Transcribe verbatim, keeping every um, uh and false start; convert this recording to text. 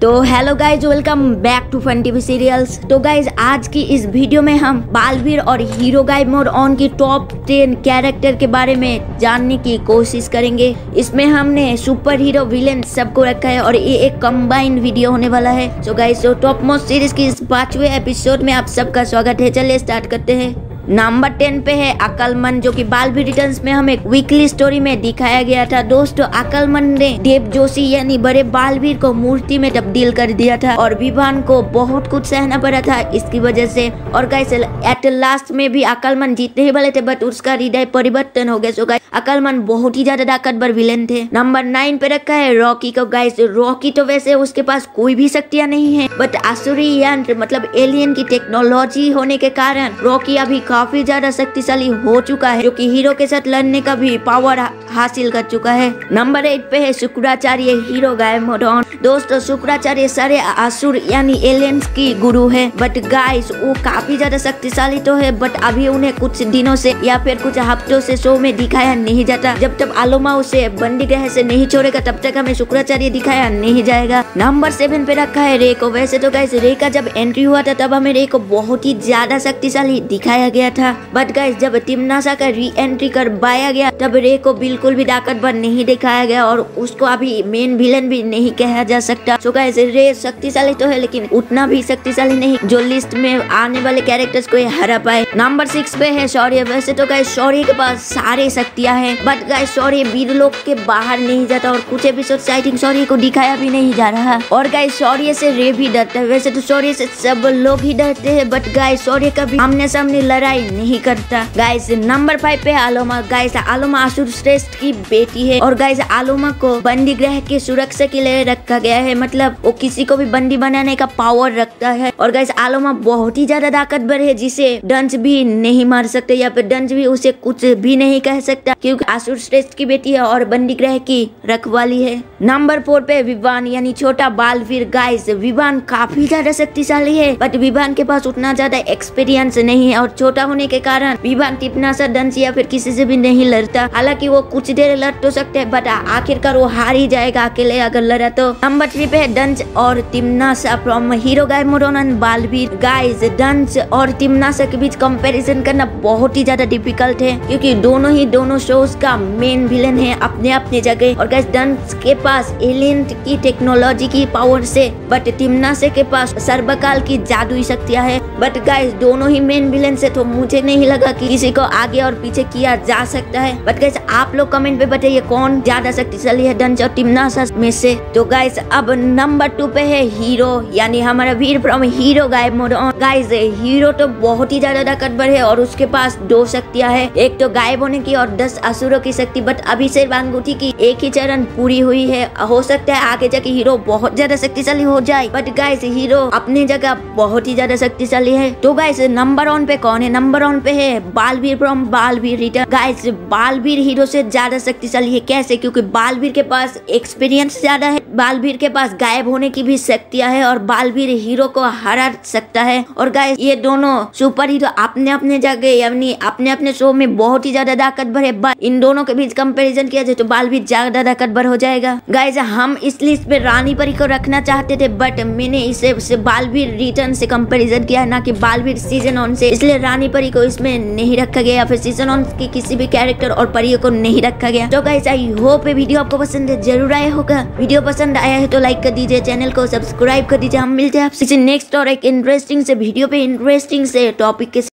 तो hello guys, welcome back to fun TV serials. तो guys आज की इस वीडियो में हम बालवीर और हीरो गाइड मोड ऑन की टॉप टेन कैरेक्टर के बारे में जानने की कोशिश करेंगे। इसमें हमने सुपर हीरो विलेन सबको रखा है और ये एक कंबाइंड वीडियो होने वाला है। सो गाइज तो टॉप मोस्ट सीरीज की इस पांचवे एपिसोड में आप सबका स्वागत है। चलिए स्टार्ट करते हैं। नंबर टेन पे है अकलमंद, जो कि बालवीर रिटर्न्स में हमें वीकली स्टोरी में दिखाया गया था। दोस्तों, अकलमंद ने देव जोशी यानी बड़े बालवीर को मूर्ति में तब्दील कर दिया था और विवान को बहुत कुछ सहना पड़ा था इसकी वजह से। और गाइस एट लास्ट में भी अकलमंद जीतने ही वाले थे, बट उसका हृदय परिवर्तन हो गया। सो गाइस अकलमंद बहुत ही ज्यादा ताकतवर विलेन थे। नंबर नाइन पे रखा है रॉकी को। गाइस रॉकी तो वैसे उसके पास कोई भी शक्तियां नहीं है, बट आसुरी यंत्र मतलब एलियन की टेक्नोलॉजी होने के कारण रॉकी अभी काफी ज्यादा शक्तिशाली हो चुका है, जो कि हीरो के साथ लड़ने का भी पावर हासिल कर चुका है। नंबर एट पे है शुक्राचार्य हीरो गाइड मोड ऑन। दोस्तों, शुक्राचार्य सारे असुर यानी एलियंस की गुरु है, बट गाइस वो काफी ज्यादा शक्तिशाली तो है, बट अभी उन्हें कुछ दिनों से या फिर कुछ हफ्तों से शो में दिखाया नहीं जाता। जब तक आलोमा उसे बंदी ग्रह से नहीं छोड़ेगा तब तक हमें शुक्राचार्य दिखाया नहीं जाएगा। नंबर सेवन पे रखा है रे को। वैसे तो गाइस रे का जब एंट्री हुआ था तब हमें रे को बहुत ही ज्यादा शक्तिशाली दिखाया गया था, बट गाइस जब तिमनासा का री एंट्री करवाया गया तब रे को बिल्कुल भी ताकतवर नहीं दिखाया गया और उसको अभी मेन विलन भी नहीं कहा जा सकता। सो गाइस रे शक्तिशाली तो है, लेकिन उतना भी शक्तिशाली नहीं जो लिस्ट में आने वाले कैरेक्टर्स को हरा पाए। नंबर सिक्स पे है शौर्य। वैसे तो गाइस शौर्य के पास सारे शक्तियां हैं, बट गाइस शौर्य वीरलोक के बाहर नहीं जाता और कुछ एपिसोड साइटिंग शौर्य को दिखाया भी नहीं जा रहा। और गाइस शौर्य से रे भी डरता है। वैसे तो शौर्य से सब लोग ही डरते हैं, बट गाइस शौर्य कभी आमने सामने लड़ाई नहीं करता। गाइस नंबर फाइव पे आलोमा। गाइस आलोमा असुर श्रेष्ठ की बेटी है और गाइस आलोमा को बंदी ग्रह की सुरक्षा के लिए रखा गया है, मतलब वो किसी को भी बंदी बनाने का पावर रखता है। और गाइस आलोमा बहुत ही ज्यादा ताकतवर है, जिसे डंस भी नहीं मार सकते या फिर डंस भी उसे कुछ भी नहीं कह सकता, क्योंकि असुर श्रेष्ठ की बेटी है और बंदी ग्रह की रखवाली है। नंबर फोर पे विवान यानी छोटा बालवीर। गाइस विवान काफी ज्यादा शक्तिशाली है, बट विवान के पास उतना ज्यादा एक्सपीरियंस नहीं है और छोटा होने के कारण विवान तिमनासा दंस या फिर किसी से भी नहीं लड़ता। हालांकि वो कुछ देर लड़ तो सकते हैं, बट आखिरकार वो हार ही जाएगा अकेले अगर लड़ा तो। नंबर थ्री पे है दंस और तिमनासा फ्रॉम हीरो गाइड mode on Baalveer. Guys Dans और तिमनासा के बीच कंपैरिजन करना बहुत ही ज्यादा डिफिकल्ट है, क्योंकि दोनों ही दोनों शोज का मेन विलेन है अपने अपने जगह। और गाइस दंस के पास एलियन की टेक्नोलॉजी की पावर से, बट तिमनासा के पास सर्वकाल की जादुई शक्तियां है। बट गाइस दोनों ही मेन विलेन से तो मुझे नहीं लगा कि किसी को आगे और पीछे किया जा सकता है। बट गाइस आप लोग कमेंट पे बताइए कौन ज्यादा शक्तिशाली है दंस और तिमनासा में से। तो गाइस अब नंबर टू पे है हीरो यानी हमारा वीर फ्रॉम हीरो गाइड मोड ऑन। गाइस हीरो तो बहुत ही ज्यादा ताकतवर है और उसके पास दो शक्तियां है, एक तो गायब होने की और दस असुरों की शक्ति। बट अभी से अंगूठी की एक ही चरण पूरी हुई है, हो सकता है आगे जाके हीरो बहुत ज्यादा शक्तिशाली हो जाए, बट गाइस हीरो अपनी जगह बहुत ही ज्यादा शक्तिशाली है। तो गाइस नंबर वन पे कौन है? नंबर वन पे है Baalveer from Baalveer return. Guys Baalveer hero से ज्यादा शक्तिशाली है। कैसे? क्योंकि बालवीर के पास एक्सपीरियंस ज्यादा है, बालवीर के पास गायब होने की भी शक्तियां है और बालवीर हीरो को हरा सकता है। और गाइस ये दोनों सुपर हीरो अपने अपने जगह यानी अपने अपने शो में बहुत ही ज्यादा ताकतवर है, बट इन दोनों के बीच कंपैरिजन किया जाए तो बालवीर ज्यादा ताकतवर हो जाएगा। गाइस हम इस लिस्ट में रानी परी को रखना चाहते थे, बट मैंने इसे, इसे बालवीर रिटर्न से कंपैरिजन किया है, ना कि बालवीर सीजन ऑन से, इसलिए रानी परी को इसमें नहीं रखा गया या फिर सीजन ऑन की किसी भी कैरेक्टर और परियों को नहीं रखा गया। तो गाइस आई होप वीडियो आपको पसंद है, जरूर आया होगा। वीडियो पसंद आया है तो लाइक कर दीजिए, चैनल को सब्सक्राइब कर दीजिए। हम मिलते हैं आपसे नेक्स्ट और एक इंटरेस्टिंग से वीडियो पे इंटरेस्टिंग से टॉपिक के